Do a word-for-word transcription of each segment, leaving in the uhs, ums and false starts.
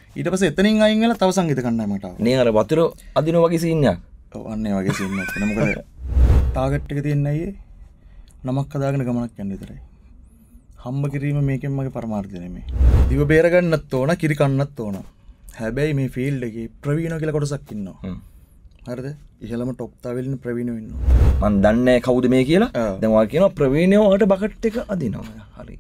ඊට පස්සේ එතනින් අයින් වෙලා තව සංගීත කණ්ඩායමකට ආවා. නේ අර වතුර අදින වගේ සීන් එකක්. ඔව් අන්නේ වගේ සීන් එකක්. මොකද ටාගට් එක තියෙන්නේ අයියේ නමක් හදාගෙන ගමනක් යන්න විතරයි. හම්බ කිරීම මේකෙන් මගේ පරමාර්ථය නෙමෙයි. දිව බේර ගන්නත් ඕන, කිරි කන්නත් ඕන. හැබැයි මේ ෆීල්ඩ් එකේ ප්‍රවීණෝ කියලා කොටසක් ඉන්නවා. හරිද? ඉහළම টොප් තාවෙලින් ප්‍රවීණෝ ඉන්නවා. මන් දන්නේ කවුද මේ කියලා. දැන් ඔයා කියනවා ප්‍රවීණෝ වලට බකට් එක අදිනවා. හරි.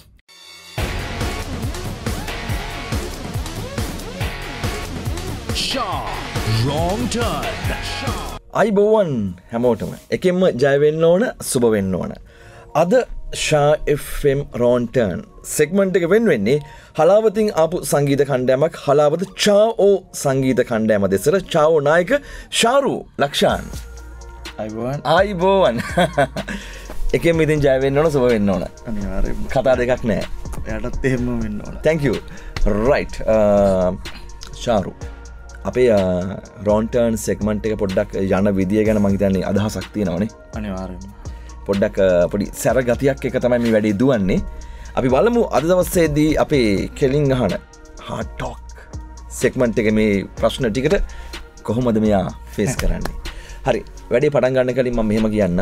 Shaw wrong turn. අයිබෝවන් හැමෝටම එකෙන්ම ජය වෙන්න ඕන සුබ වෙන්න ඕන. අද Shaa F M Wrong Turn segment එක වෙන් වෙන්නේ හලාවතින් ආපු සංගීත කණ්ඩායමක් හලාවත චාෝ සංගීත කණ්ඩායම දෙසට චාෝ නායක ෂාරු ලක්ෂාන්. අයිබෝවන් අයිබෝවන් එකෙන් ඉතින් ජය වෙන්න ඕන සුබ වෙන්න ඕන. අනිවාර්යයෙන්ම කතා දෙකක් නෑ. එයාටත් එහෙම වෙන්න ඕන. thank you. right. ෂාරු අපේ Wrong Turn සෙග්මන්ට් එක පොඩ්ඩක් යන විදිය ගැන මම හිතන්නේ අදහසක් තියෙනවනේ. අනිවාර්යයෙන්ම. පොඩ්ඩක් පොඩි සැර ගතියක් එක තමයි මේ වැඩේ දුවන්නේ. අපි බලමු අද දවසේදී අපේ කෙලින් අහන hard talk සෙග්මන්ට් එකේ මේ ප්‍රශ්න ටිකට කොහොමද මෙයා ෆේස් කරන්නේ. හරි. වැඩේ පටන් ගන්න කලින් මම මෙහෙම කියන්නම්.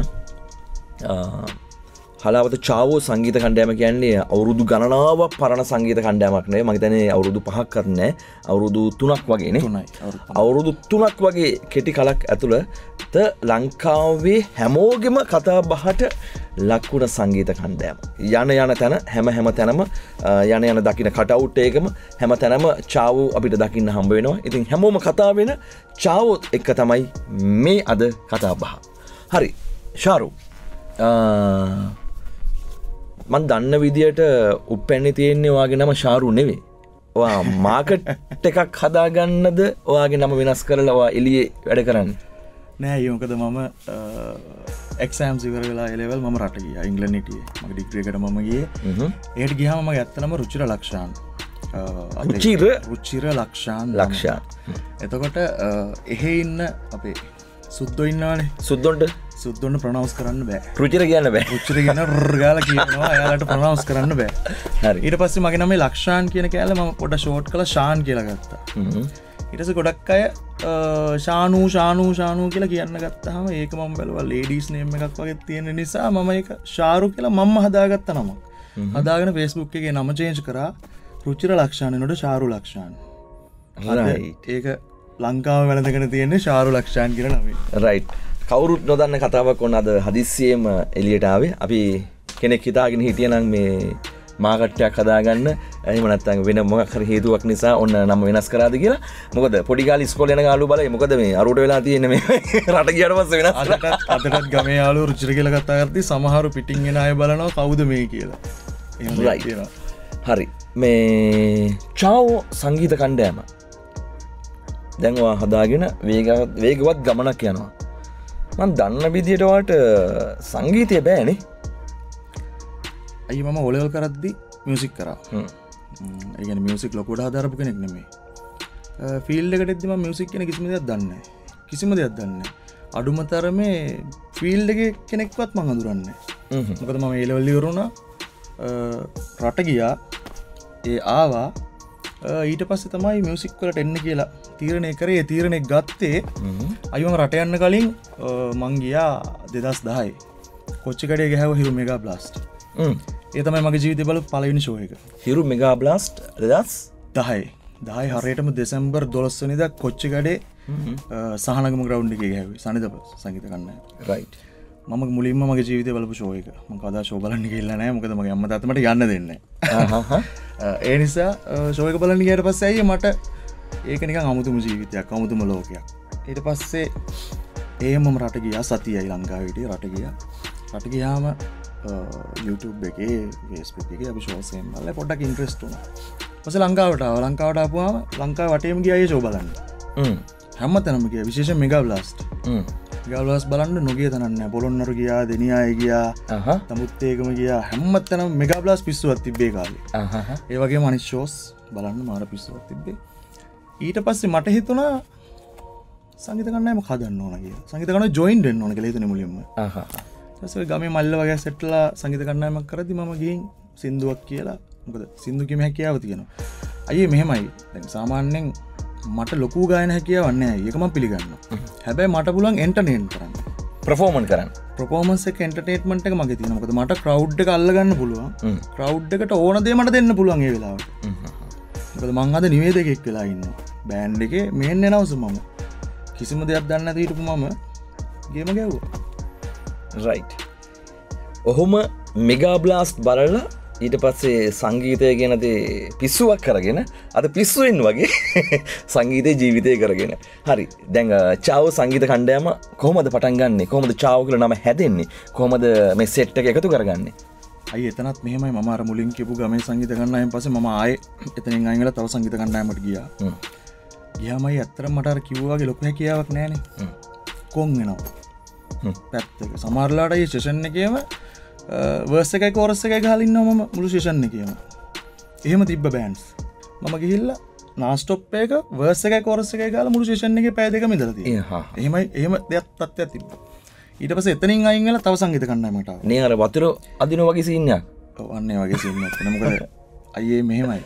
හලාවත චාවෝ සංගීත කණ්ඩායම කියන්නේ අවුරුදු ගණනාවක් පරණ සංගීත කණ්ඩායමක් නෙවෙයි. මම හිතන්නේ අවුරුදු පහක් කර නැහැ. අවුරුදු තුනක් වගේ නේ. තුනයි. අවුරුදු තුනක් වගේ කෙටි කලක් ඇතුළත ලංකාවේ හැමෝගෙම කතා බහට ලක්වුණ සංගීත කණ්ඩායම. යන යන තැන හැම හැම තැනම යන යන දකින්න කටවුට් එකම හැම තැනම චාවෝ අපිට දකින්න හම්බ වෙනවා. ඉතින් හැමෝම කතා වෙන චාවෝ එක තමයි මේ අද කතා බහ. හරි. ෂාරු මන් දන්න විදියට උප්පැන්නේ තියෙන්නේ ඔයාගේ නම ෂාරු නෙවෙයි. ඔයා මාකට් එකක් හදාගන්නද ඔයාගේ නම වෙනස් කරලා ඔයා එළියේ වැඩ කරන්නේ? නෑ ඒ මොකද මම එක්සෑම්ස් ඉවර වෙලා ඒ ලෙවල් මම රට ගියා. ඉංග්‍රීසි හිටියේ. මගේ ඩිග්‍රී එකට මම ගියේ. ඒකට ගියාම මම ඇත්තටම රුචිර ලක්ෂාන්. රුචිර රුචිර ලක්ෂාන් ලක්ෂාන්. එතකොට එහෙ ඉන්න අපේ සුද්දෝ ඉන්නවනේ. සුද්දොන්ට සුද්දොන්ට ප්‍රොනවුන්ස් කරන්න බෑ. රුචිර කියන්න බෑ. රුචිර කියන ර් ගාලා කියනවා. එයාලට ප්‍රොනවුන්ස් කරන්න බෑ. හරි. ඊට පස්සේ මගේ නම ලක්ෂාන් කියන කෑල්ල මම පොඩ ෂෝට් කරලා ෂාන් කියලා ගත්තා. ඊට පස්සේ ගොඩක් අය ෂානු ෂානු ෂානු කියලා කියන්න ගත්තාම ඒක මම බැලුවා ලේඩීස් නේම් එකක් වගේ තියෙන නිසා මම ඒක ෂාරු කියලා මම්ම හදාගත්ත නමක්. හදාගෙන Facebook එකේ නම චේන්ජ් කරා රුචිර ලක්ෂාන් වෙනකොට ෂාරු ලක්ෂාන්. right. ඒක ලංකාව වැළඳගෙන තියෙන්නේ ෂාරු ලක්ෂාන් කියලා නමෙන්. right. කවුරුත් නොදන්න කතාවක් ඔන්න අද හදිස්සියෙම එළියට ආවේ. අපි කෙනෙක් හිතාගෙන හිටියනම් මේ මාකට්ටයක් හදාගන්න එහෙම නැත්නම් වෙන මොකක් හරි හේතුවක් නිසා ඔන්න නම වෙනස් කරාද කියලා. මොකද පොඩි කාලේ ඉස්කෝලේ යන යාළුවෝ බලයි මොකද මේ අරුවට වෙලා තියෙන්නේ මේ රට ගියාට පස්සේ වෙනස් අදටත් අදටත් ගමේ යාළුවෝ රුචිර කියලා කතා කරද්දි සමහරු පිටින් එන අය බලනවා කවුද මේ කියලා. එහෙම තියෙනවා. හරි. මේ චාවෝ සංගීත කණ්ඩායම දැන් ඔයා හදාගෙන වේගවත් වේගවත් ගමනක් යනවා. මම දන්න විදියට ඔයාට සංගීතය බෑනේ. අයි මම O level කරද්දි මියුසික් කරා. හ්ම්. ඒ කියන්නේ මියුසික් ලොකුවට හදාරපු කෙනෙක් නෙමෙයි. ෆීල්ඩ් එකට එද්දි මම මියුසික් කියන කිසිම දෙයක් දන්නේ නැහැ. කිසිම දෙයක් දන්නේ නැහැ. අඩුම තරමේ ෆීල්ඩ් එකේ කෙනෙක්වත් මම හඳුරන්නේ නැහැ. මොකද මම A level ඉවර වුණා. රට ගියා. ඒ ආවා. ඊට පස්සේ තමයි මියුසික් වලට එන්න කියලා තීරණය කරේ. ඒ තීරණය ගත්තේ අයි මම රට යන්න කලින් මං ගියා දෙදහස් දහය. කොච්චිකඩේ ගහුව හිරු මෙගා බ්ලාස්ට්. ඒ තමයි මගේ ජීවිතේ බලපු පළවෙනි ෂෝ එක. හිරු මෙගා බ්ලාස්ට් දෙදහස් දහය. දහය හරියටම දෙසැම්බර් දොළොස් වෙනිදා කොච්චිකඩේ සහනගම ග්‍රවුන්ඩ් එකේ ගහුවේ. සනිදප සංගීත කණ්ඩායම. right. මම මුලින්ම මගේ ජීවිතේ බලපු ෂෝ එක. මම කවදා ෂෝ බලන්න ගිහිල්ලා නැහැ. මොකද මගේ අම්මා තාත්තා මට යන්න දෙන්නේ නැහැ. ඒ නිසා ෂෝ එක බලන්න ගියාට පස්සේ අයියේ මට ඒක නිකන් අමුතුම ජීවිතයක්, අමුතුම ලෝකයක්. ඊට පස්සේ එහෙම මම රට ගියා. සතියයි ලංකාවේ හිටියේ රට ගියා. රට ගියාම YouTube එකේ Facebook එකේ අපි ෂෝස් එකෙන් බලලා පොඩ්ඩක් ඉන්ට්‍රෙස්ට් වුණා. ඊපස්සේ ලංකාවට ආවා. ලංකාවට ආපුවාම ලංකාව වටේම ගියා ඒ ෂෝ බලන්න. හ්ම්. හැමතැනම ගියා. විශේෂයෙන් මෙගා බ්ලාස්ට්. හ්ම්. මෙගා බ්ලාස්ට් බලන්න නොගිය තැනක් නැහැ. පොළොන්නරු ගියා, දෙනියාය ගියා, අහහ. තමුත්තේකම ගියා. හැමතැනම මෙගා බ්ලාස්ට් පිස්සුවක් තිබ්බේ කාලේ. අහහ. ඒ වගේම අනිත් ෂෝස් බලන්න මාර පිස්සුවක් තිබ්බේ. ඊට පස්සේ මට හිතුණා සංගීත කණ්ඩායමක් හදන්න ඕන කියලා. සංගීත කණ්ඩායම ජොයින් වෙන්න ඕන කියලා හිතුනේ මුලින්ම. අහහ. ඊට ගමේ මල්ල වගේ සෙට්ලා සංගීත කණ්ඩායමක් කරද්දි මම ගිහින් සින්දුවක් කියලා මොකද සින්දු කීම හැකියාව තියෙනවා. අයි මෙහෙමයි දැන් සාමාන්‍යයෙන් මට ලොකු ගායන හැකියාවක් නැහැ. ඒක මම පිළිගන්නවා. හැබැයි මට පුළුවන් එන්ටර්ටේන් කරන්න. පර්ෆෝමන්ස් කරන්න. පර්ෆෝමන්ස් එක එන්ටර්ටේන්මන්ට් එක මගේ තියෙනවා. මොකද මට ක්‍රවුඩ් එක අල්ල ගන්න පුළුවන්. ක්‍රවුඩ් එකට ඕන දේ මට දෙන්න පුළුවන් ඒ වෙලාවට. මොකද මං අද නිවේදකෙක් වෙලා ඉන්නවා. බෑන්ඩ් එකේ මේන් එනවස් මම. කිසිම දෙයක් දන්නේ නැති හිටපු මම ගේම ගැව්වා. රයිට්. ඔහොම මෙගා බ්ලාස්ට් බලලා ඊට පස්සේ සංගීතය ගැන දේ පිස්සුවක් කරගෙන අද පිස්සුවෙන් වගේ සංගීතය ජීවිතය කරගෙන හරි දැන් චාව සංගීත කණ්ඩෑම කොහොමද පටන් ගන්නේ කොහොමද චාව කියලා නම හැදෙන්නේ කොහොමද මේ සෙට් එක එකතු කරගන්නේ අයි එතනත් මෙහෙමයි මම අර මුලින් කියපු ගමේ සංගීත කණ්ඩායම පස්සේ මම ආයේ එතනින් අයින් වෙලා තව සංගීත කණ්ඩායමකට ගියා ගියාමයි ඇත්තටම මට අර කිව්වා වගේ ලොකු හැකියාවක් නැහනේ කොන් වෙනවා පැත්තක සමහරලාට මේ සෙෂන් එකේම වර්ස් එකයි කෝරස් එකයි ගහලා ඉන්නවා මම මුළු සෙෂන් එකේම. එහෙම තිබ්බ බෑන්ඩ්ස්. මම ගිහිල්ලා නාස්ටොප් එක වර්ස් එකයි කෝරස් එකයි ගහලා මුළු සෙෂන් එකේ පැය දෙකම ඉඳලා තියෙනවා. එහෙමයි එහෙම දෙයක් තත්ත්වයක් තිබ්බා. ඊට පස්සේ එතනින් අයින් වෙලා තව සංගීත කණ්ඩායමකට ආවා. නේ අර වතුර අදින වගේ සීන් එකක්. ඔව් අන්න ඒ වගේ සීන් එකක්. මොකද අයියේ මෙහෙමයි.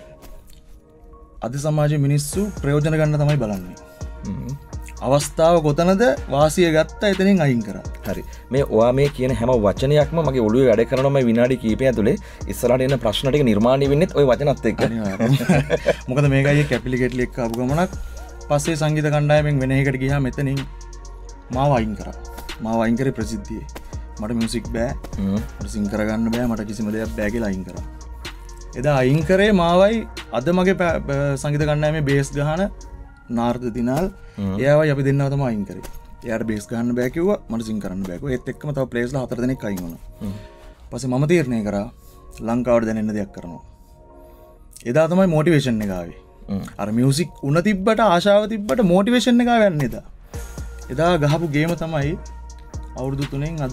අද සමාජයේ මිනිස්සු ප්‍රයෝජන ගන්න තමයි බලන්නේ. අවස්ථාව කොතනද වාසිය ගත්ත එතනින් අයින් කරා. හරි. මේ ඔයා මේ කියන හැම වචනයක්ම මගේ ඔළුවේ වැඩ කරනවා මම විනාඩි කිහිපයක් ඇතුලේ ඉස්සරහට එන ප්‍රශ්න ටික නිර්මාණය වෙන්නේත් ওই වචනත් එක්ක. මොකද මේක අයියේ කැපිලි කෙටලි එක්ක ආපු ගමනක් පස්සේ සංගීත කණ්ඩායමෙන් වෙන එකකට ගියාම එතනින් මාව අයින් කරා. මාව අයින් කරේ ප්‍රසිද්ධියේ. මට මියුසික් බෑ. මට සිං කරගන්න බෑ. මට කිසිම දෙයක් බෑ කියලා අයින් කරා. එදා අයින් කරේ මාවයි අද මගේ සංගීත කණ්ඩායමේ බේස් ගහන නාර්ද දිනාල් එයාවයි අපි දෙන්නව තමයි අයින් කරේ. එයාට බේස් ගහන්න බෑ කිව්වා මට සිං කරන්න බෑ කිව්වා. ඒත් එක්කම තව ප්ලේස්ලා හතර දෙනෙක් අයින් වුණා. ඊපස්සේ මම තීරණය කරා ලංකාවට දැනෙන්න දෙයක් කරනවා. එදා තමයි මොටිවේෂන් එක ආවේ. අර මියුසික් උන තිබ්බට ආශාව තිබ්බට මොටිවේෂන් එක ආවන්නේ එදා. එදා ගහපු ගේම තමයි අවුරුදු තුනෙන් අද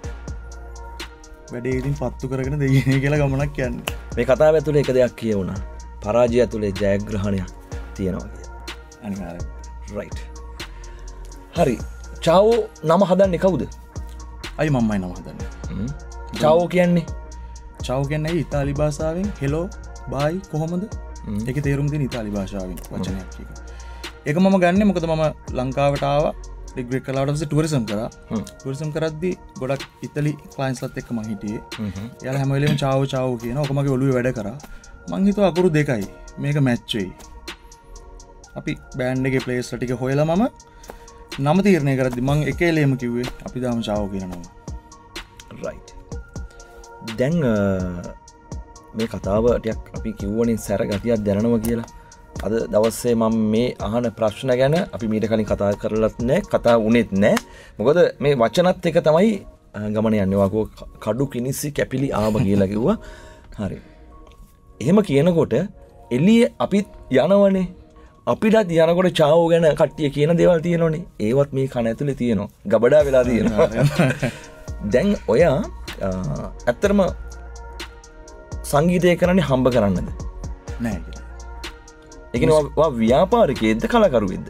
වැඩේ ඉතින් පත්තු කරගෙන දෙන්නේ කියලා ගමනක් යන්නේ. මේ කතාව ඇතුලේ එක දෙයක් කියවුණා. පරාජය ඇතුලේ ජයග්‍රහණයක් තියෙනවා කියලා. අනිවාර්යයෙන්. රයිට්. හරි. චාවෝ නම හදන්නේ කවුද? අයි මම්මයි නම හදන්නේ. චාවෝ කියන්නේ චාවෝ කියන්නේ ඉතාලි භාෂාවෙන් හෙලෝ බයි කොහොමද? ඒකේ තේරුම තියෙන ඉතාලි භාෂාවෙන් වචනයක් එක. ඒක මම ගන්නෙ මොකද මම ලංකාවට ආවා ඩිග්‍රී කළාට පස්සේ ටුවරිසම් කරා. ටුවරිසම් කරද්දී ගොඩක් ඉතාලි ක්ලයන්ට්ස්ලත් එක්ක මම හිටියේ. එයාලා හැම වෙලේම චාවෝ චාවෝ කියන ඕක මගේ ඔළුවේ වැඩ කරා. මං හිතුවා අකුරු දෙකයි මේක මැච් වෙයි. අපි බෑන්ඩ් එකේ ප්ලේස්ලා ටික හොයලා මම නම තීරණය කරද්දි මං එක එලේම කිව්වේ අපි දාමු චාවෝ කියන නම. රයිට්. දැන් මේ කතාව ටිකක් අපි කිව්වනේ සැර ගතියක් දැනනවා කියලා. අද දවසේ මම මේ අහන ප්‍රශ්න ගැන අපි මීට කලින් කතා කරලත් නැහැ, කතා වුණෙත් නැහැ. මොකද මේ වචනත් එක තමයි ගමන යන්නේ. වාකෝ කඩු කිනිසි කැපිලි ආව කියලා කිව්වා. හරි. එහෙම කියනකොට එළිය අපිත් යනවනේ. අපිටත් යනකොට චාවෝ ගැන කට්ටිය කියන දේවල් තියෙනවනේ. ඒවත් මේ කන ඇතුලේ තියෙනවා. ගබඩා වෙලා තියෙනවා. දැන් ඔයා ඇත්තටම සංගීතය කරන්නේ හම්බ කරන්නද? නෑ කියලා. ඒ කියන්නේ ඔයා ව්‍යාපාරිකයෙක්ද කලාකරුවෙක්ද?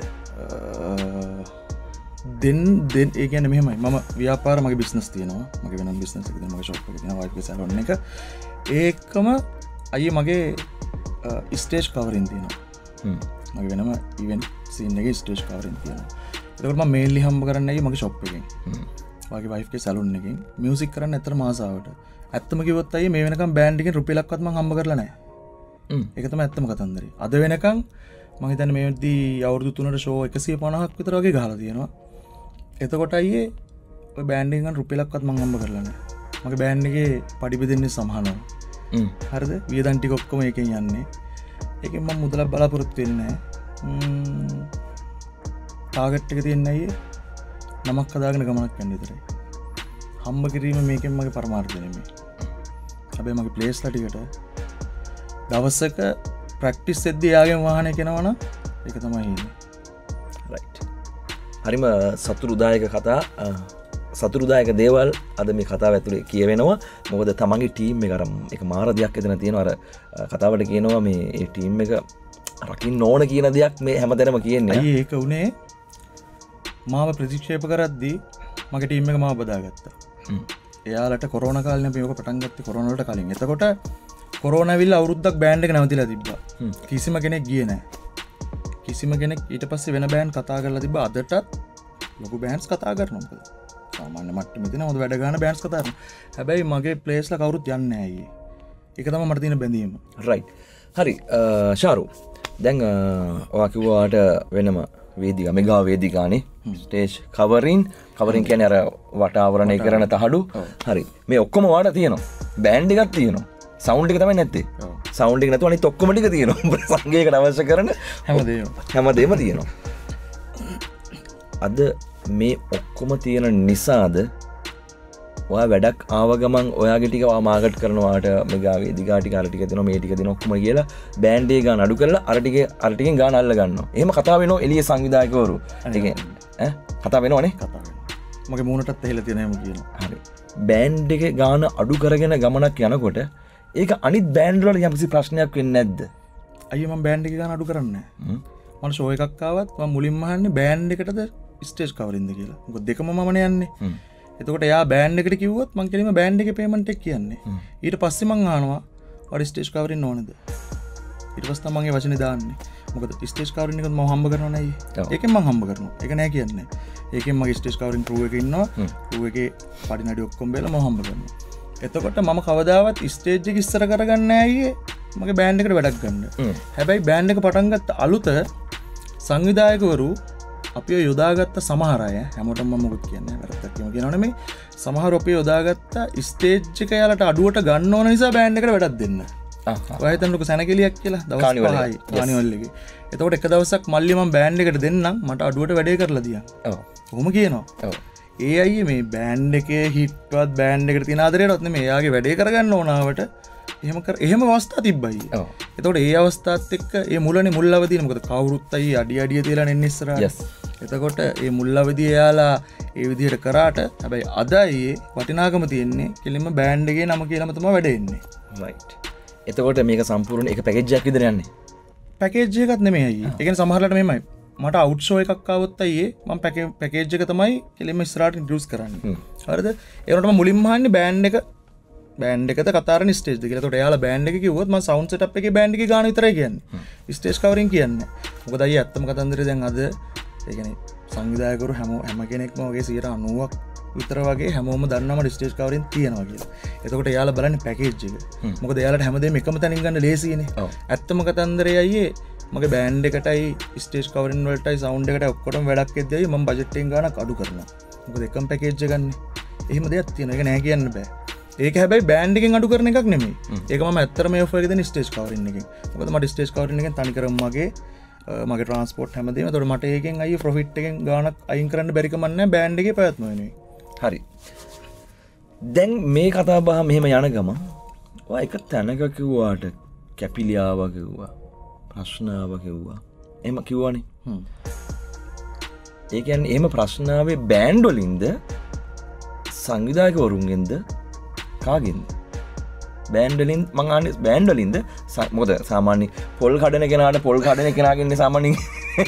දෙන් දෙන් ඒ කියන්නේ මෙහෙමයි. මම ව්‍යාපාර මගේ බිස්නස් තියෙනවා. මගේ වෙනම බිස්නස් එකක් තියෙනවා. මගේ ෂොප් එකක් තියෙනවා. වයිෆ් ගේ සැලොන් එක. ඒකම අයියේ මගේ ස්ටේජ් කවරින් තියෙනවා. හ්ම්. මගේ වෙනම ඉවෙන්ට් සීන් එකේ ස්ටේජ් කවරින් තියෙනවා. ඒකට මම මේන්ලි හම්බ කරන්නේ අයියේ මගේ ෂොප් එකෙන්. හ්ම්. මගේ වයිෆ් ගේ සැලොන් එකෙන් මියුසික් කරන්න ඇත්තටම ආසාවට. ඇත්තම කිව්වොත් අයියේ මේ වෙනකම් බෑන්ඩ් එකෙන් රුපියලක්වත් මම හම්බ කරලා නැහැ. හ්ම්. ඒක තමයි ඇත්තම කතන්දරේ. අද වෙනකම් මම හිතන්නේ මේ වෙද්දී අවුරුදු තුනකට ෂෝ එකසිය පනහක් විතර වගේ ගහලා තියෙනවා. එතකොට අයියේ ඔය බෑන්ඩ් එකෙන් ගන්න රුපියලක්වත් මම හම්බ කරලා නැහැ. මගේ බෑන්ඩ් එකේ පඩි බෙදෙන්නේ සමහරව. හ්ම්. හරිද? වියදම් ටික ඔක්කොම එකෙන් යන්නේ. ඒකෙන් මම මුදලක් බලාපොරොත්තු වෙන්නේ නැහැ. ටාගට් එක තියෙන්නේ අයියේ නමක් හදාගෙන ගමනක් යන්න විතරයි. හම්බ කිරීම මේකෙන් මගේ පරමාර්ථය නෙමෙයි. හැබැයි මගේ ප්ලේස්ලා ටිකට දවසක ප්‍රැක්ටිස් එද්දී යාගෙන් වාහනය කෙනවනම් ඒක තමයි ඉන්නේ. රයිට්. හරිම සතුටුදායක කතා සතුටුදායක දේවල් අද මේ කතාව ඇතුලේ කියවෙනවා. මොකද තමන්ගේ ටීම් එක අර එක මාර දෙයක් එතන තියෙනවා. අර කතාවට කියනවා මේ ඒ ටීම් එක රකින්න ඕන කියන දෙයක් මේ හැමතැනම කියන්නේ. අයියේ ඒක උනේ මාව ප්‍රතික්ෂේප කරද්දී මගේ ටීම් එක මාව බදාගත්තා. හ්ම්. එයාලට කොරෝනා කාලේ අපි මේක පටන් ගත්තේ කොරෝනා වලට කලින්. එතකොට කොරෝනා ඇවිල්ලා අවුරුද්දක් බෑන්ඩ් එක නැවතිලා තිබ්බා. කිසිම කෙනෙක් ගිය නෑ කිසිම කෙනෙක් ඊට පස්සේ වෙන බෑන් කතා කරලා තිබ අදටත් ලොකු බෑන්ස් කතා කරනොක සාමාන්‍ය මට්ට මෙතින හොද වැඩ ගන්න බෑන්ස් කතාරන හැබැයි මගේ පලේස්ල කවරුත් යන්න ඇයි එක තම මට තින බැඳීම රයි හරි ශාරු දැන් ඔකිවාට වෙනම වේදික මෙගා වේදිකානේ ස්ටේජ් කවරින් කවරින් කියන අර වටාවරණය කරන තහඩු හරි මේ ඔක්කොම වාට තියෙනවා බෑන්ඩ් එකක් තියෙනවා සවුන්ඩ් එක තමයි නැත්තේ සවුන්ඩ් එක නැතුව අනිත් ඔක්කොම ටික තියෙනවා සංගීතයට අවශ්‍ය කරන හැමදේම හැමදේම තියෙනවා අද මේ ඔක්කොම තියෙන නිසාද ඔයා වැඩක් ආව ගමන් ඔයාගේ ටික ඔයා මාකට් කරනවාට මෙගා වේදිකා ටික අර ටික දෙනවා මේ ටික දෙනවා ඔක්කොම කියලා බෑන්ඩ් එක ගන්න අඩු කරලා අර ටික අර ටිකෙන් ගාන අල්ල ගන්නවා එහෙම කතා වෙනවා එළිය සංවිධායකවරු ඒ කියන්නේ ඈ කතා වෙනවනේ කතා වෙනවා මගේ මූණටත් එහෙලා තියෙන හැම කියනවා හරි බෑන්ඩ් එකේ ගාන අඩු කරගෙන ගමනක් යනකොට ඒක අනිත් බෑන්ඩ් වල යම්කිසි ප්‍රශ්නයක් වෙන්නේ නැද්ද අයියෝ මම බෑන්ඩ් එකේ ගාන අඩු කරන්නේ නැහැ මම ෂෝ එකක් ආවත් මම මුලින්ම අහන්නේ බෑන්ඩ් එකටද ස්ටේජ් කවරින්ද කියලා මොකද දෙකම මමනේ යන්නේ එතකොට යා බෑන්ඩ් එකට කිව්වොත් මං කියනවා බෑන්ඩ් එකේ පේමන්ට් එක කියන්නේ ඊට පස්සේ මං අහනවා ඔය ස්ටේජ් කවරින් ඕනද ඊට පස්සේ තමයි මගේ වචනේ දාන්නේ මොකද ස්ටේජ් කවරින් එකත් මම හම්බ කරනවා නෑ ඒකෙන් මං හම්බ කරනවා ඒක නෑ කියන්නේ ඒකෙන් මගේ ස්ටේජ් කවරින් ක්‍රූ එකේ ඉන්නවා ක්‍රූ එකේ පඩි නඩි ඔක්කොම බෙලා මම හම්බ කරනවා එතකොට මම කවදාවත් ස්ටේජ් එක ඉස්සර කරගන්නේ නෑ අයියේ මගේ බෑන්ඩ් එකට වැඩක් ගන්න හැබැයි බෑන්ඩ් එක පටන් ගත්ත අලුත සංවිධායකවරු අපිය යොදාගත්ත සමහරය හැමෝටම මම මොකද කියන්නේ වැරද්දක් කියමු කියනවනේ මේ සමහර අපිය යොදාගත්ත ස්ටේජ් එක යාලට අඩුවට ගන්න ඕන නිසා බෑන්ඩ් එකට වැඩක් දෙන්න. ආ ඔය හිතන්නකො සැනකෙලියක් කියලා දවස් පහයි කානිවල් එකේ. එතකොට එක දවසක් මල්ලි මම බෑන්ඩ් එකට දෙන්නම් මට අඩුවට වැඩේ කරලා දියන්. ඔව්. කොහොම කියනවා? ඔව්. ඒ අයියේ මේ බෑන්ඩ් එකේ හිට්වත් බෑන්ඩ් එකට තියෙන ආදරයටවත් නෙමෙයි එයාගේ වැඩේ කරගන්න ඕනාවට එහෙම කර එහෙම අවස්ථා තිබ්බයි. ඔව්. එතකොට ඒ අවස්ථාවත් එක්ක ඒ මුලනේ මුල් අවදින මොකද කවුරුත් අයි අඩි අඩිය තියලා එන්නේ ඉස්සරහට. yes. එතකොට ඒ මුල් අවදිය එයාලා ඒ විදිහට කරාට හැබැයි අද අයියේ වටිනාකම තියෙන්නේ කෙලින්ම බෑන්ඩ් එකේ නම කියලාම තමයි වැඩ එන්නේ. right. එතකොට මේක සම්පූර්ණ එක පැකේජ් එකක් විතර යන්නේ. පැකේජ් එකක් නෙමෙයි අයියේ. ඒ කියන්නේ සමහරවිට මෙහෙමයි. මට අවුට් ෂෝ එකක් ආවොත් අයියේ මම පැකේජ් එක තමයි කෙලින්ම ඉස්සරහට ඉන්ට්‍රොඩියුස් කරන්නේ. හරිද? ඒ වුණාට මම මුලින්ම අහන්නේ බෑන්ඩ් එක බෑන්ඩ් එකද කතාරන ස්ටේජ්ද කියලා. එතකොට එයාලා බෑන්ඩ් එක කිව්වොත් මම සවුන්ඩ් සෙටප් එකේ බෑන්ඩ් එකේ ගාන විතරයි කියන්නේ. ස්ටේජ් කවරින් කියන්නේ. මොකද අයියේ ඇත්තම කතන්දරේ දැන් අද ඒ කියන්නේ සංවිධායකවරු හැම හැම කෙනෙක්ම වගේ සියයට අනූවක් විතර වගේ හැමෝම දන්නවම ස්ටේජ් කවරින් තියෙනවා කියලා. එතකොට එයාලා බලන්නේ පැකේජ් එක. මොකද එයාලට හැමදේම එකම තැනින් ගන්න ලේසියිනේ. ඇත්තම කතන්දරේ අයියේ මගේ බෑන්ඩ් එකටයි ස්ටේජ් කවරින් වලටයි සවුන්ඩ් එකටයි ඔක්කොටම වැඩක් එද්දී අයියේ මම බජට් එකෙන් ගානක් අඩු කරනවා. මොකද එකම පැකේජ් එක ගන්න. එහෙම දෙයක් තියෙනවා. ඒක නෑ කියන්න බෑ. ඒක හැබැයි බෑන්ඩ් එකෙන් අඩු කරන එකක් නෙමෙයි. ඒක මම ඇත්තටම මේ ඔෆර් එක දෙන ස්ටේජ් කවරින් එකෙන්. මොකද මට ස්ටේජ් කවරින් එකෙන් තනිකරම මගේ මගේ ට්‍රාන්ස්පෝර්ට් හැමදේම. ඒතකොට මට ඒකෙන් අයියේ ප්‍රොෆිට් එකෙන් ගානක් අයින් කරන්න බැරි කමක් නැහැ බෑන්ඩ් එකේ පැවැත්ම වෙනුවෙන්. හරි. දැන් මේ කතා බහ මෙහෙම යන ගම ඔය එක තැනක කිව්වාට කැපිලියාව කිව්වා ප්‍රශ්නාව කිව්වා එහෙම කිව්වනේ. හ්ම්. ඒ කියන්නේ එහෙම ප්‍රශ්නාවේ බෑන්ඩ් වලින්ද සංවිධායකවරුන්ගෙන්ද කාගෙන්ද? බෑන්ඩ් වලින් මං අහන්නේ බෑන්ඩ් වලින්ද මොකද සාමාන්‍ය පොල් කඩන කෙනාට පොල් කඩන කෙනාගෙන් සාමාන්‍යයෙන්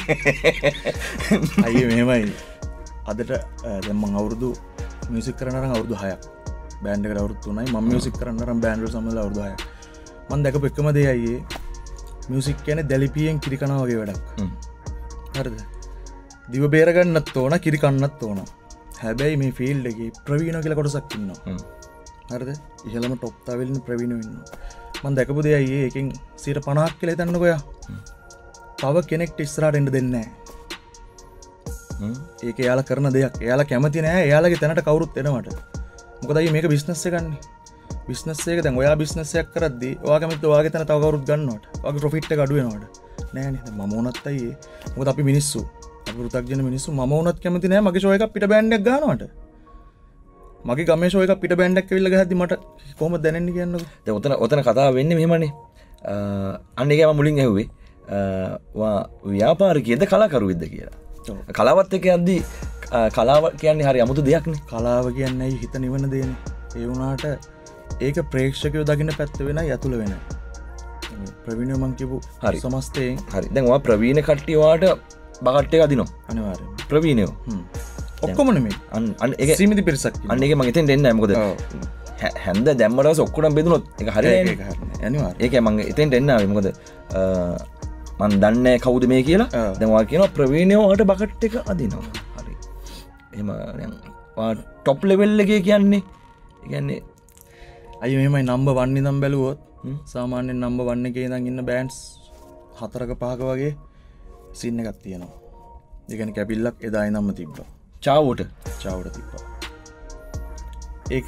අයියේ මෙහෙමයි. අදට දැන් මං අවුරුදු මියුසික් කරන අරන් අවුරුදු හයක් බෑන්ඩ් එකට අවුරුදු තුනයි මම මියුසික් කරන අරන් බෑන්ඩ් වල සමහරවල් අවුරුදු හයක් මම දැකපු එකම දේ අයියේ මියුසික් කියන්නේ දැලිපියෙන් කිරි කනවා වගේ වැඩක්. හරිද? දිව බේර ගන්නත් ඕන කිරි කන්නත් ඕන. හැබැයි මේ ෆීල්ඩ් එකේ ප්‍රවීණෝ කියලා කොටසක් ඉන්නවා. හරිද? ඉහළම টොප් තාවෙලින් ප්‍රවීණෝ ඉන්නවා. මම දැකපු දේ අයියේ එකෙන් සියයට පනහක් කියලා හිතන්නකෝ යා. තව කෙනෙක්ට ඉස්සරහට එන්න දෙන්නේ නැහැ. ඒක එයාලා කරන දෙයක්. එයාලා කැමති නැහැ එයාලගේ තැනට කවුරුත් එනවට. මොකද අයියේ මේක බිස්නස් එකක්නේ. බිස්නස් එක දැන් ඔයා බිස්නස් එකක් කරද්දී ඔයා කැමති ඔයාගේ තැන තව කවුරුත් ගන්නවට. ඔයාගේ ප්‍රොෆිට් එක අඩු වෙනවට. නෑ නේද? මම වුණත් අයියේ. මොකද අපි මිනිස්සු. අපි වෘතග්ජන මිනිස්සු මම වුණත් කැමති නැහැ මගේ ෂෝ එකක් පිට බෑන්ඩ් එකක් ගන්නවට. මගේ ගමේ ෂෝ එකක් පිට බෑන්ඩ් එකක් ඇවිල්ලා ගහද්දි මට කොහොමද දැනෙන්නේ කියන්නකෝ. දැන් ඔතන ඔතන කතාව වෙන්නේ මෙහෙමනේ. අන්න ඒක මම මුලින් ඇහුවේ. වා ව්‍යාපාරිකයේද කලාකරුවෙක්ද කියලා. කලාවත් එක්ක යද්දී කලාව කියන්නේ හරි අමුතු දෙයක්නේ. කලාව කියන්නේ ඇයි හිත නිවන දෙන්නේ. ඒ වුණාට ඒක ප්‍රේක්ෂකයෝ දකින්න පැත්ත වෙනයි ඇතුළ වෙනයි. ප්‍රවීණව මං කියපු හරි සමස්තයෙන් හරි. දැන් ඔයා ප්‍රවීණ කට්ටිය වාට බකට් එක අදිනවා. අනිවාර්යයෙන්ම. ප්‍රවීණයෝ. හ්ම්. ඔක්කොම නෙමෙයි. අන්න අන්න ඒක සීමිත පිරිසක්. අන්න ඒක මම හිතෙන් දෙන්නේ නැහැ. මොකද හැන්ද දැම්මටස ඔක්කොටම බෙදුනොත් එක හරි අනිවාර්යයෙන්. ඒක මං එතෙන්ට එන්න ආවේ මොකද මන් දන්නේ කවුද මේ කියලා. දැන් ඔයා කියනවා ප්‍රවීණයෝ ඔයාට බකට් එක අදිනවා. හරි. එහෙම දැන් ඔයා টොප් ලෙවල් එකේ කියන්නේ ඒ කියන්නේ අයිය මෙහෙමයි නම්බර් වන් ඉඳන් බැලුවොත් සාමාන්‍යයෙන් නම්බර් වන් එකේ ඉඳන් ඉන්න බෑන්ඩ්ස් හතරක පහක වගේ සීන් එකක් තියෙනවා. ඒ කියන්නේ කැපිල්ලක් එදා ඉඳන්ම තිබ්බා. චාවුවට චාවුවට තිබ්බා. ඒක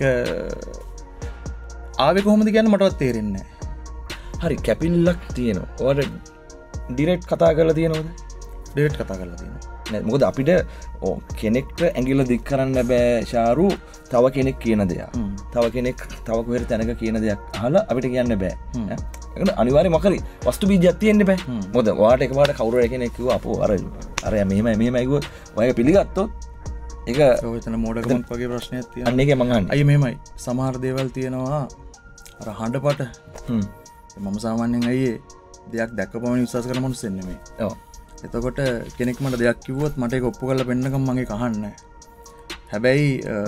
ආවේ කොහොමද කියන්නේ මටවත් තේරෙන්නේ නැහැ. හරි කැපිල්ලක් තියෙනවා. ඔයාට ඩිරෙක්ට් කතා කරලා තියෙනවද? ඩිරෙක්ට් කතා කරලා තියෙනවා. නෑ මොකද අපිට ඔව් කෙනෙක්ට ඇඟිල්ල දික් කරන්න බෑ ශාරු තව කෙනෙක් කියන දෙයක්. තව කෙනෙක් තව කොහෙද තැනක කියන දෙයක් අහලා අපිට කියන්න බෑ. ඒකට අනිවාර්යයෙන්ම මොකද වස්තු බීජයක් තියෙන්න බෑ. මොකද ඔයාට එකපාරට කවුරු කෙනෙක් කිව්වා අපෝ අර අර මෙහෙමයි මෙහෙමයි කිව්වොත් ඔයා පිළිගත්තොත් ඒක ඔය එතන මෝඩකමක් වගේ ප්‍රශ්නයක් තියෙනවා. අන්න ඒකේ මං අහන්නේ. අයිය මෙහෙමයි සමහර දේවල් තියෙනවා අර හඬපට. හ්ම්. මම සාමාන්‍යයෙන් අයියේ දෙයක් දැක්කපම විශ්වාස කරන මිනිස්සෙක් නෙමෙයි. ඔව්. එතකොට කෙනෙක් මට දෙයක් කිව්වොත් මට ඒක ඔප්පු කරලා පෙන්නකම් මම ඒක අහන්නේ නැහැ. හැබැයි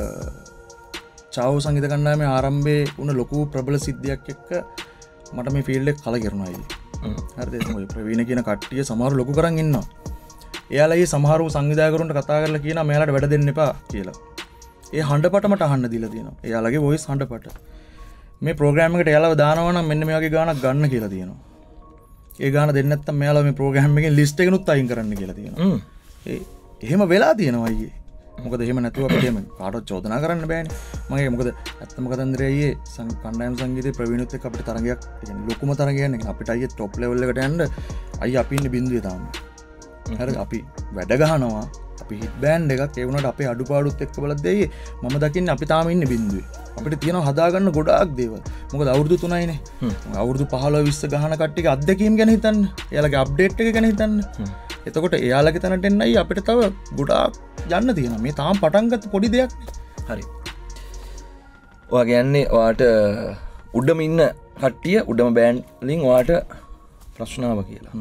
චාවෝ සංගීත කණ්ඩායමේ ආරම්භයේ වුණ ලොකු ප්‍රබල සිද්ධියක් එක්ක මට මේ ෆීල්ඩ් එක කලකිරුණා අයියේ. හරිද? ඒ ප්‍රවීණ කියන කට්ටිය සමහර ලොකු කරන් ඉන්නවා. එයාලා ඊ සමහරව සංවිධායකරුන්ට කතා කරලා කියනවා මෙයාලට වැඩ දෙන්න එපා කියලා. ඒ හඬපට මට අහන්න දීලා තියෙනවා. එයාලගේ වොයිස් හඬපට. මේ ප්‍රෝග්‍රෑම් එකට එයාලව දානවා නම් මෙන්න මේ වගේ ගානක් ගන්න කියලා තියෙනවා. ඒ ගාන දෙන්න නැත්තම් මෙයාලා මේ ප්‍රෝග්‍රෑම් එකෙන් ලිස්ට් එකනුත් අයින් කරන්න කියලා තියෙනවා. ඒ එහෙම වෙලා තියෙනවා අයියේ. මොකද එහෙම නැතුව අපිට එහෙම කාටවත් චෝදනා කරන්න බෑනේ. මම ඒක මොකද ඇත්තම කතන්දරේ අයියේ කණ්ඩායම් සංගීතයේ ප්‍රවීණුත් එක්ක අපිට තරගයක් කියන්නේ ලොකුම තරගයක් නේ. අපිට අයියේ টොප් ලෙවල් එකට යන්න අයියේ අපි ඉන්නේ බිඳුවේ තාම. හරි අපි වැඩ ගහනවා අපි හිට් බෑන්ඩ් එකක් ඒ වුණාට අපේ අඩුපාඩුත් එක්ක බලද්දී අයියේ මම දකින්නේ අපි තාම ඉන්නේ බිඳුවේ. අපිට තියෙනවා හදාගන්න ගොඩාක් දේවල්. මොකද අවුරුදු තුනයිනේ. අවුරුදු පහළොව විස්ස ගහන කට්ටියගේ අත්දැකීම් ගැන හිතන්න. එයාලගේ අප්ඩේට් එක ගැන හිතන්න. එතකොට එයාලගේ තැනට එන්නයි අපිට තව ගොඩාක් යන්න තියෙනවා. මේ තාම පටන් ගත්ත පොඩි දෙයක් නේ. හරි. ඔයා කියන්නේ ඔයාට උඩම ඉන්න කට්ටිය උඩම බෑන්ඩ් වලින් ඔයාට ප්‍රශ්න ආවා කියලා.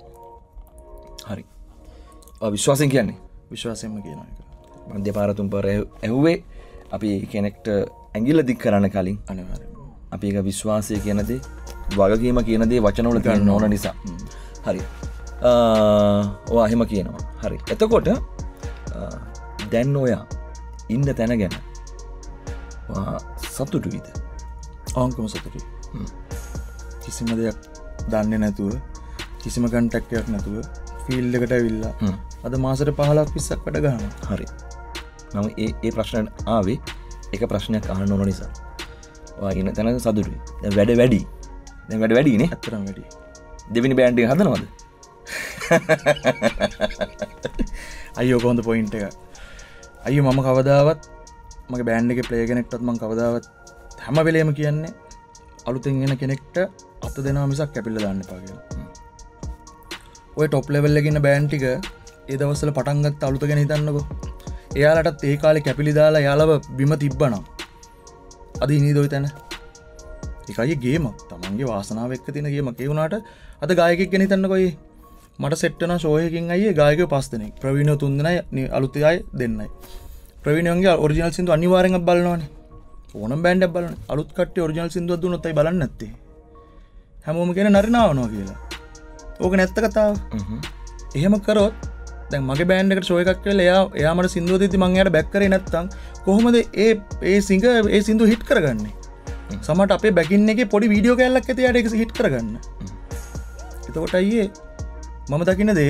හරි. ඔයා විශ්වාසයෙන් කියන්නේ? විශ්වාසයෙන්ම කියනවා ඒක. මන්ද පාර තුන් පාර ඇහුවේ අපි කෙනෙක්ට ඇඟිල්ල දික් කරන්න කලින් අනිවාර්යයෙන්ම අපි ඒක විශ්වාසය කියන දේ වගකීම කියන දේ වචනවල ගන්න ඕන නිසා. හරි. ඔයා එහෙම කියනවා. හරි. එතකොට දැන් ඔයා ඉන්න තැන ගැන ඔයා සතුටුයිද? අවංකවම සතුටුයි. කිසිම දෙයක් දන්නේ නැතුව කිසිම කන්ටැක්ට් එකක් නැතුව ෆීල්ඩ් එකට ඇවිල්ලා අද මාසෙට පහළොවක් විස්සක් වැඩ ගන්නවා. හරි. මම ඒ ඒ ප්‍රශ්න ආවේ එක ප්‍රශ්නයක් අහන්න ඕන නිසා. ඔයා ඉන්න තැන සතුටුයි. දැන් වැඩ වැඩි. දැන් වැඩ වැඩි නේ? අතරම වැඩි. දෙවෙනි බෑන්ඩ් එක හදනවද? අයියෝ කොහොඳ පොයින්ට් එක. අයියෝ මම කවදාවත් මගේ බෑන්ඩ් එකේ ප්ලේ කෙනෙක්ටත් මම කවදාවත් හැම වෙලේම කියන්නේ අලුතෙන් එන කෙනෙක්ට අත දෙනවා මිසක් කැපිල්ල දාන්න එපා කියලා. ඔය টොප් ලෙවල් එකේ ඉන්න බෑන්ඩ් ටික ඒ දවස්වල පටන් ගත්ත අලුත ගැන හිතන්නකෝ. එයාලටත් ඒ කාලේ කැපිලි දාලා යාලව බිම තිබ්බනම් අද ඉනීද ඔය තැන? ඒකයි ගේමක්. තමන්ගේ වාසනාව එක්ක තියෙන ගේමක්. ඒ වුණාට අද ගායකයෙක් ගැන හිතන්නකෝ අයියේ. මට සෙට් වෙන ෂෝ එකකින් අයියේ ගායකයෝ පස් දෙනෙක්. ප්‍රවීණයෝ තුන් දෙනයි අලුත් අය දෙන්නයි. ප්‍රවීණයන්ගේ ඔරිජිනල් සින්දු අනිවාර්යෙන්ම බලනවානේ. ඕනම් බෑන්ඩ් එකක් බලන්න. අලුත් කට්ටිය ඔරිජිනල් සින්දුවක් දුන්නොත් අය බලන්නේ නැත්තේ. හැමෝම කියන නරිනාවනවා කියලා. ඕක නැත්ත කතාව. එහෙම කරොත් දැන් මගේ බෑන්ඩ් එකට ෂෝ එකක් වෙලා එයා එයා මට සින්දුව දෙද්දි මං එයාට බැක් කරේ නැත්තම් කොහොමද ඒ ඒ සිංගර් ඒ සින්දුව හිට් කරගන්නේ? සමහරට අපේ බැකින් එකේ පොඩි වීඩියෝ කැල්ලක් ඇති එයාට ඒක හිට් කරගන්න. එතකොට අයියේ මම දකින්න දේ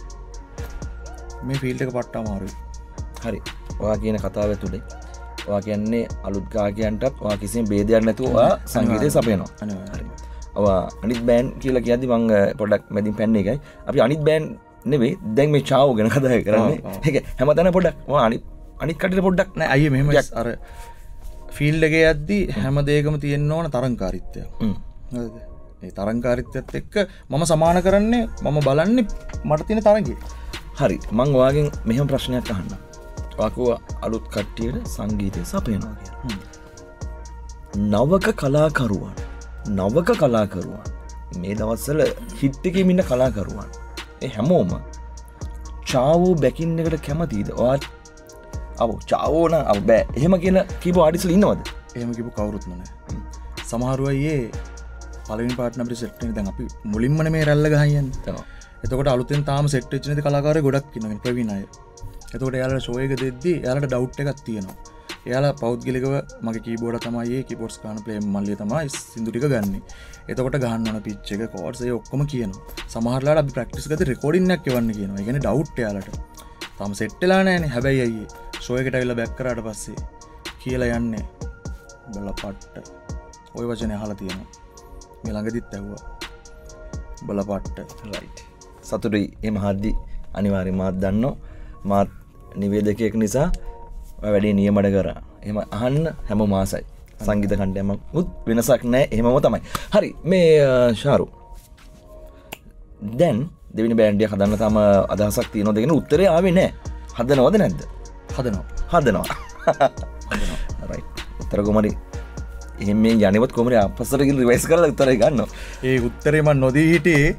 මේ ෆීල්ඩ් එක පට්ට අමාරුයි. හරි. ඔයා කියන කතාව ඇතුලේ ඔයා කියන්නේ අලුත් ගායකයන්ටත් ඔයා කිසිම ભેදයක් නැතුව ඔයා සංගීතය සපයනවා. අනිවාර්යයෙන්. ඔයා අනිත් බෑන්ඩ් කියලා කියද්දි මම පොඩ්ඩක් මැදින් පැන්නේ එකයි. අපි අනිත් බෑන්ඩ් නෙවෙයි දැන් මේ චාවෝ ගැන කතා කරන්නේ. ඒක හැමතැනම පොඩ්ඩක් ඔයා අනිත් අනිත් කටට පොඩ්ඩක් නෑ අයියේ මෙහෙම අර ෆීල්ඩ් එකේ යද්දි හැම දෙයකම තියෙන්න ඕන තරංකාරීත්වය. හරිද? ඒ තරංකාරීත්වයත් එක්ක මම සමාන කරන්නේ මම බලන්නේ මට තියෙන තරංගේ. හරි. මම ඔයාගෙන් මෙහෙම ප්‍රශ්නයක් අහන්නම්. ඔයා කිව්වා අලුත් කට්ටියට සංගීතය සපයනවා කියලා. නවක කලාකරුවන් නවක කලාකරුවන් මේ දවස්වල හිට් එකේ ඉන්න කලාකරුවන් ඒ හැමෝම චාවෝ බැකින් එකට කැමතිද? ඔයා අව චාවෝ නම් අව බෑ එහෙම කියන කීප ආටිස්ලා ඉන්නවද? එහෙම කිව්ව කවුරුත් නෑ. සමහරු අයියේ පළවෙනි පාර්ට්නර් අපිට සෙට් වෙන දැන් අපි මුලින්මනේ මේ රැල්ල ගහන් යන්නේ. එතකොට අලුතෙන් තාම සෙට් වෙච්ච නැති කලාකාරයෝ ගොඩක් ඉන්නවා ප්‍රවීණ අය. එතකොට එයාලට ෂෝ එක දෙද්දි එයාලට ඩවුට් එකක් තියෙනවා. එයාලා පෞද්ගලිකව මගේ කීබෝඩ් තමයි ඒ කීබෝඩ්ස් ගන්න ප්ලේ මල්ලිය තමයි සින්දු ටික ගන්නෙ. එතකොට ගහන්න ඕන පිච් එක කෝඩ්ස් ඒ ඔක්කොම කියනවා. සමහරලාට අපි ප්‍රැක්ටිස් කරද්දි රෙකෝඩින් එකක් එවන්න කියනවා. ඒ කියන්නේ ඩවුට් එයාලට. තාම සෙට් වෙලා නැහැනේ. හැබැයි අයියේ ෂෝ එකට ඇවිල්ලා බෑක් කරාට පස්සේ කියලා යන්නේ බලපට්ට. ওই වචනේ අහලා තියෙනවා. මේ ළඟදිත් ඇහුවා. බලපට්ට. රයිට්. සතුටුයි මේ මහද්දි අනිවාර්යයෙන් මාත් දන්නවා. මාත් නිවේදකයෙක් නිසා ඔය වැඩේ නියමඩ කරා. එහෙම අහන්න හැම මාසයි. සංගීත කණ්ඩායමකුත් වෙනසක් නැහැ. එහෙමම තමයි. හරි මේ ශාරු. දැන් දෙවෙනි බෑන්ඩ් එක හදන්න තම අදහසක් තියෙනවද කියන උත්තරේ ආවේ නැහැ. හදනවද නැද්ද? හදනවා. හදනවා. හදනවා. රයිට්. උත්තර කොමරි එහෙම මේ යන්නේවත් කොමරි අපස්සට ගිහින් රිවයිස් කරලා උත්තරේ ගන්නවා. ඒ උත්තරේ මම නොදී හිටියේ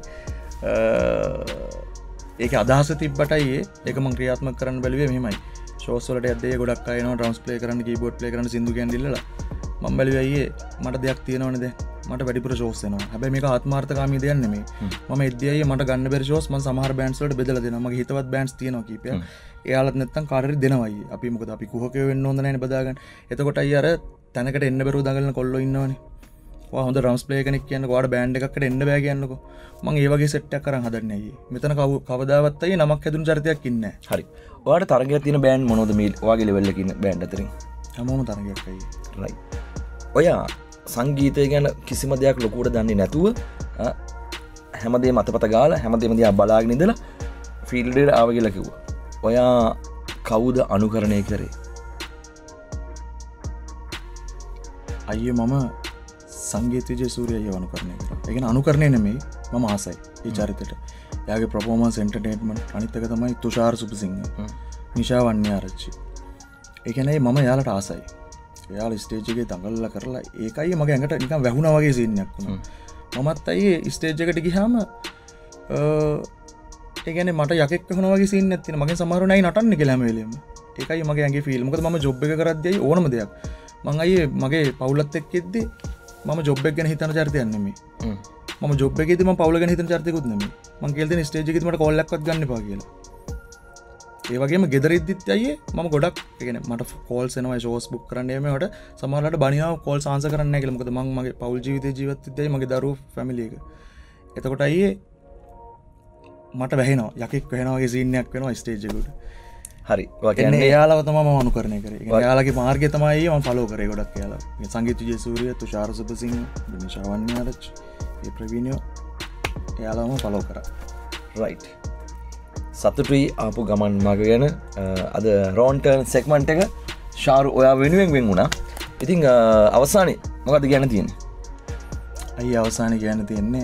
ඒක අදහස තිබ්බටයි ඒක මම ක්‍රියාත්මක කරන්න බැලුවේ මෙහෙමයි. ෂෝස් වලට යද්දී ගොඩක් අය එනවා ඩ්‍රම්ස් ප්ලේ කරන්න කීබෝඩ් ප්ලේ කරන්න සින්දු කියන්න ඉල්ලලා මම බැලුවේ අයියේ මට දෙයක් තියෙනවනේ දැන් මට වැඩිපුර ෂෝස් එනවා. හැබැයි මේක ආත්මාර්ථකාමී දෙයක් නෙමෙයි. මම එද්දී අයියේ මට ගන්න බැරි ෂෝස් මම සමහර බෑන්ඩ්ස් වලට බෙදලා දෙනවා. මගේ හිතවත් බෑන්ඩ්ස් තියෙනවා කීපයක්. එයාලත් නැත්තම් කාටරි දෙනවා අයියේ. අපි මොකද අපි කුහකයෝ වෙන්න ඕන නැහැනේ බදාගන්න. එතකොට අයියේ අර තැනකට එන්න බැරුව දඟලන කොල්ලෝ ඉන්නවනේ. ඔයා හොඳ ඩ්‍රම්ස් ප්ලේ කෙනෙක් කියන්නේ ඔයාට බෑන්ඩ් එකකට එන්න බෑ කියන්නකෝ. මම ඒ වගේ සෙට් එකක් කරන් හදන්නේ අයියේ. මෙතන කවදාවත් අයියේ නමක් හැදුණු චරිතයක් ඉන්නේ නැහැ. හරි. ඔයාට තරගයක් තියෙන බෑන්ඩ් මොනවද මේ ඔයාගේ ලෙවල් එකේ ඉන්න බෑන්ඩ් අතරින්? හැමෝම තරගයක් අයියේ. රයිට්. ඔයා සංගීතය ගැන කිසිම දෙයක් ලොකුවට දන්නේ නැතුව හැමදේම අතපත ගාලා හැමදේම දිහා බලාගෙන ඉඳලා ෆීල්ඩ් එකට ආව කියලා කිව්වා. ඔයා කවුද අනුකරණය කරේ? අයියේ මම සංගීත විජය සූරිය අයියව අනුකරණය කරා. ඒ කියන්නේ අනුකරණය නෙමෙයි මම ආසයි ඒ චරිතෙට. එයාගේ පර්ෆෝමන්ස් එන්ටර්ටේන්මන්ට් අනිත් එක තමයි තුෂාර සුබසිංහ. නිෂා වන්නිආරච්චි. ඒ කියන්නේ මම එයාලට ආසයි. එයාලා ස්ටේජ් එකේ දඟලලා කරලා ඒකයි මගේ ඇඟට නිකන් වැහුණා වගේ සීන් එකක් වුණා. මමත් අයියේ ස්ටේජ් එකට ගියාම ඒ කියන්නේ මට යකෙක් වැහුණා වගේ සීන් එකක් තියෙනවා. මගෙන් සමහරව නයි නටන්නේ කියලා හැම වෙලෙම. ඒකයි මගේ ඇඟේ ෆීල්. මොකද මම ජොබ් එක කරද්දී අයියේ ඕනම දෙයක්. මං අයියේ මගේ පවුලත් එක්ක ඉද්දි මම ජොබ් එක ගැන හිතන චරිතයක් නෙමෙයි. මම ජොබ් එකේදී මම පවුල ගැන හිතන චරිතයකුත් නෙමෙයි. මං කියලා දෙන ස්ටේජ් එකේදී මට කෝල් එකක්වත් ගන්න එපා කියලා. ඒ වගේම ගෙදර ඉද්දිත් අයියේ මම ගොඩක් ඒ කියන්නේ මට කෝල්ස් එනවා ෂෝස් බුක් කරන්න යන්නේ මට සමහරවිට බණිනවා කෝල්ස් ආන්සර් කරන්න නැහැ කියලා. මොකද මම මගේ පවුල් ජීවිතේ ජීවත් වෙද්දී මගේ දරුවෝ ෆැමිලි එක. එතකොට අයියේ මට වැහෙනවා යකෙක් වැහෙනවා වගේ සීන් එකක් වෙනවා ස්ටේජ් එකට. හරි. ඔය කියන්නේ එයාලව තමයි මම අනුකරණය කරේ. ඒ කියන්නේ එයාලගේ මාර්ගය තමයි මම ෆලෝ කරේ ගොඩක් එයාලා. මේ සංගීත විජය සූරිය, තුෂාර සුබසිංහ, නිෂා වන්නිආරච්චි, ඒ ප්‍රවීණයෝ එයාලවම ෆලෝ කරා. රයිට්. සතුටුයි ආපු ගමන් මග ගැන අද රෝන්ටර්න් සෙග්මන්ට් එක ශාරු ඔයා වෙනුවෙන් වෙන් වුණා. ඉතින් අවසානයේ මොකද කියන්න තියෙන්නේ? අයියා අවසානයේ කියන්න තියෙන්නේ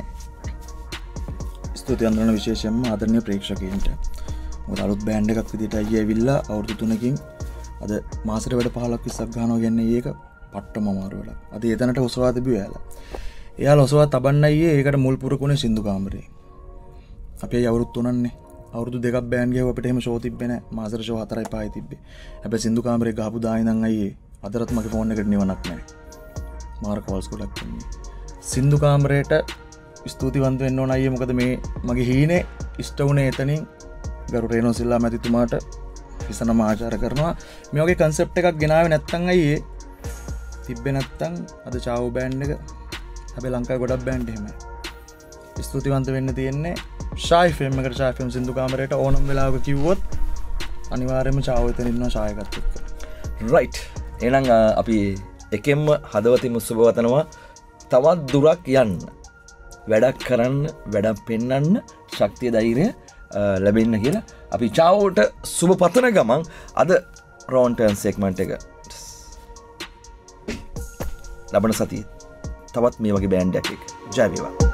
ස්තුති අන්දරන විශේෂයෙන්ම ආදරණීය ප්‍රේක්ෂකයන්ට. මොකද අලුත් බෑන්ඩ් එකක් විදිහට අයියා ඇවිල්ලා අවුරුදු තුනකින් අද මාසෙට වැඩ පහළොක් විස්සක් ගන්නවා කියන්නේ ඒක පට්ටම අමාරු වැඩක්. අද ඒ තැනට ඔසවා තිබුවා එයාලා. එයාලා ඔසවා තබන්න අයියේ ඒකට මුල් පුරුකුනේ සින්දු කාමරේ. අපි අය අවුරුදු තුනන්නේ අවුරුදු දෙකක් බෑන්ඩ් ගියව අපිට එහෙම ෂෝ තිබ්බේ නැහැ. මාසෙට ෂෝ හතරයි පහයි තිබ්බේ. හැබැයි සින්දු කාමරේ ගහපු දා ඉඳන් අයියේ අදටත් මගේ ෆෝන් එකට නිවනක් නැහැ. මාර කෝල්ස් ගොඩක් එන්නේ. සින්දු කාමරේට ස්තුතිවන්ත වෙන්න ඕන අයියේ. මොකද මේ මගේ හීනේ ඉෂ්ට වුණේ එතනින් ගරු රේනෝ සිල්ලා මැතිතුමාට විසනම ආචාර කරනවා. මේ වගේ කන්සෙප්ට් එකක් ගෙනාවේ නැත්තම් අයියේ තිබ්බේ නැත්තම් අද චාවෝ බෑන්ඩ් එක හැබැයි ලංකාවේ ගොඩක් බෑන්ඩ් එහෙමයි. ස්තුතිවන්ත වෙන්න තියෙන්නේ ෂායි ෆිල්ම් එකට ෂායි ෆිල්ම් සින්දු කාමරේට ඕනම වෙලාවක කිව්වොත් අනිවාර්යයෙන්ම චාවෝ එතන ඉන්නවා ෂායකත් එක්ක. රයිට්. එහෙනම් අපි එකෙන්ම හදවතින්ම සුබවතනවා තවත් දුරක් යන්න. වැඩක් කරන්න, වැඩක් පෙන්වන්න ශක්තිය ධෛර්යය ලැබෙන්න කියලා අපි චාවෝට සුබ පතන ගමන් අද රෝන්ටර්න් සෙග්මන්ට් එක ලබන සතියේ තවත් මේ වගේ බෑන්ඩ් එකක් ජය වේවා.